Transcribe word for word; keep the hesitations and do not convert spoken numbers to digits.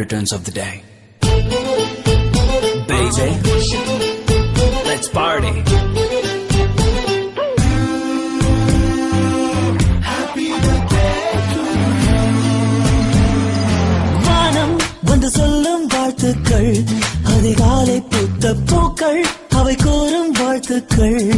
returns of the day. Baby, let's party. Happy birthday to you. வானம் வந்து சொல்லும் வாழ்த்துக்கள், அதிகாலை பூத்த பூக்கள் அவை கூறும் வாழ்த்துக்கள்.